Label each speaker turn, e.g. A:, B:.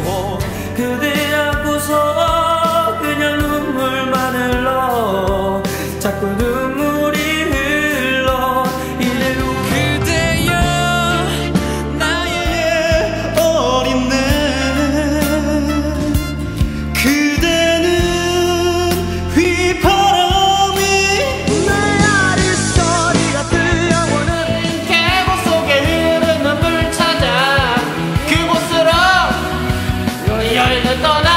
A: 그대 안고서 그냥 눈물만 흘러 자꾸 눈물이 흘러 이대로 그대여 나의 어린 내 그대는 휘바람이 내 아랫소리가 들려오는 계곡 속에 흐르는 물 찾아 그곳으로 여행을 떠나